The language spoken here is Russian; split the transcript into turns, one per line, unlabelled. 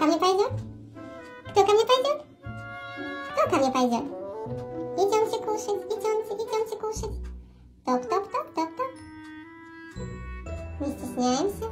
ко мне пойдет? Кто ко мне пойдет? Кто ко мне пойдет? Идемте кушать, идемте кушать. Топ-топ-топ-топ-топ. Не стесняемся.